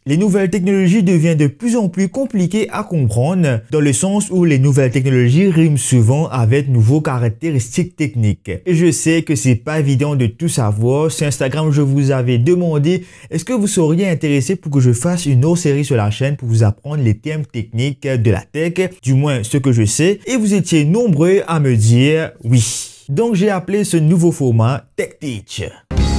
Les nouvelles technologies deviennent de plus en plus compliquées à comprendre, dans le sens où les nouvelles technologies riment souvent avec nouveaux caractéristiques techniques. Et je sais que c'est pas évident de tout savoir. Sur Instagram, je vous avais demandé est-ce que vous seriez intéressé pour que je fasse une autre série sur la chaîne pour vous apprendre les termes techniques de la tech, du moins ce que je sais, et vous étiez nombreux à me dire oui. Donc j'ai appelé ce nouveau format Tech Teach.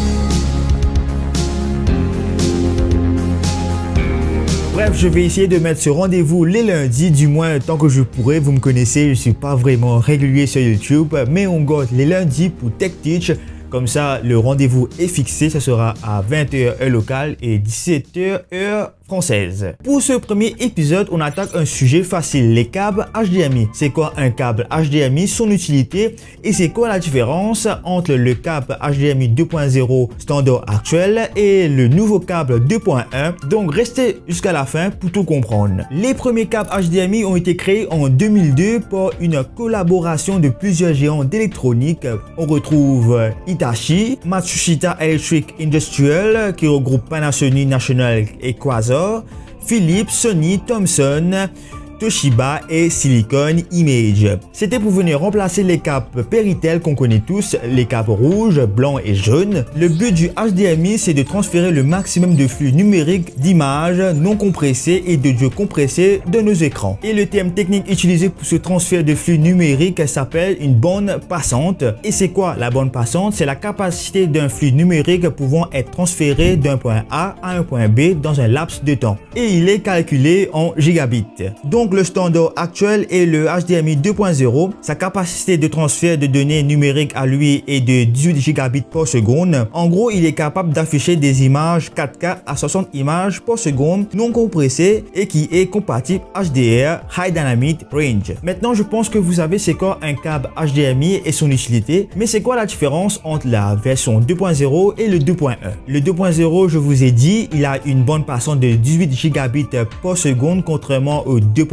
Bref, je vais essayer de mettre ce rendez-vous les lundis, du moins tant que je pourrai. Vous me connaissez, je ne suis pas vraiment régulier sur YouTube, mais on garde les lundis pour Tech Teach. Comme ça, le rendez-vous est fixé, ça sera à 20 h heure locale et 17 h heure française. Pour ce premier épisode, on attaque un sujet facile, les câbles HDMI. C'est quoi un câble HDMI, son utilité et c'est quoi la différence entre le câble HDMI 2.0 standard actuel et le nouveau câble 2.1. Donc restez jusqu'à la fin pour tout comprendre. Les premiers câbles HDMI ont été créés en 2002 par une collaboration de plusieurs géants d'électronique. On retrouve Hitachi, Matsushita Electric Industrial qui regroupe Panasonic, National et Quasar, Philips, Sony, Thomson, Toshiba et Silicon Image. C'était pour venir remplacer les câbles Péritel qu'on connaît tous, les câbles rouges, blancs et jaunes. Le but du HDMI, c'est de transférer le maximum de flux numérique d'images non compressées et d'audio compressées de nos écrans. Et le terme technique utilisé pour ce transfert de flux numérique s'appelle une bande passante. Et c'est quoi la bande passante? C'est la capacité d'un flux numérique pouvant être transféré d'un point A à un point B dans un laps de temps. Et il est calculé en gigabits. Donc le standard actuel est le HDMI 2.0. Sa capacité de transfert de données numériques à lui est de 18 gigabits par seconde. En gros, il est capable d'afficher des images 4K à 60 images par seconde non compressées et qui est compatible HDR, High Dynamic Range. Maintenant, je pense que vous savez c'est quoi un câble HDMI et son utilité, mais c'est quoi la différence entre la version 2.0 et le 2.1? Le 2.0, je vous ai dit, il a une bande passante de 18 gigabits par seconde contrairement au 2.1.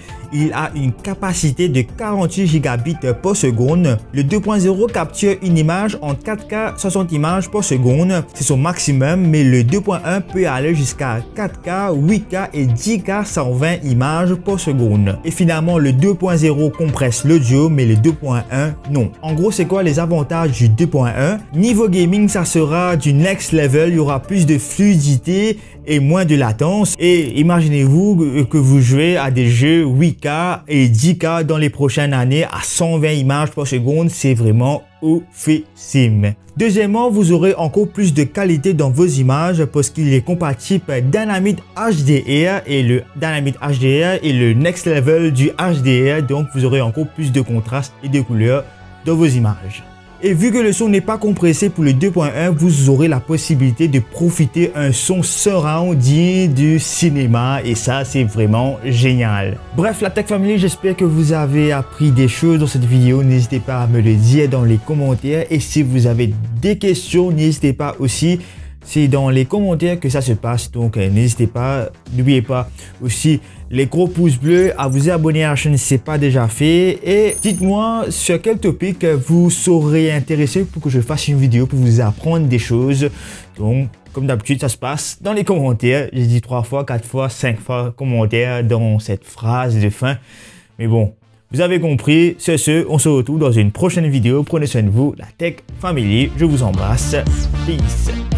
Il a une capacité de 48 gigabits par seconde. Le 2.0 capture une image en 4K 60 images par seconde. C'est son maximum, mais le 2.1 peut aller jusqu'à 4K, 8K et 10K 120 images par seconde. Et finalement, le 2.0 compresse l'audio, mais le 2.1 non. En gros, c'est quoi les avantages du 2.1? Niveau gaming, ça sera du next level. Il y aura plus de fluidité et moins de latence. Et imaginez-vous que vous jouez à des jeux 8K et 10K dans les prochaines années à 120 images par seconde. C'est vraiment oufissime. Deuxièmement, vous aurez encore plus de qualité dans vos images parce qu'il est compatible Dynamic HDR et le Dynamic HDR est le next level du HDR. Donc vous aurez encore plus de contraste et de couleurs dans vos images. Et vu que le son n'est pas compressé pour le 2.1, vous aurez la possibilité de profiter un son surround digne du cinéma et ça c'est vraiment génial. Bref, la Tech Family, j'espère que vous avez appris des choses dans cette vidéo. N'hésitez pas à me le dire dans les commentaires et si vous avez des questions, n'hésitez pas aussi. C'est dans les commentaires que ça se passe, donc n'hésitez pas, n'oubliez pas aussi les gros pouces bleus, à vous abonner à la chaîne si ce n'est pas déjà fait et dites-moi sur quel topic vous serez intéressé pour que je fasse une vidéo pour vous apprendre des choses. Donc comme d'habitude ça se passe dans les commentaires, j'ai dit 3 fois, 4 fois, 5 fois commentaires dans cette phrase de fin, mais bon. Vous avez compris, sur ce, on se retrouve dans une prochaine vidéo. Prenez soin de vous, la Tech Family. Je vous embrasse. Peace.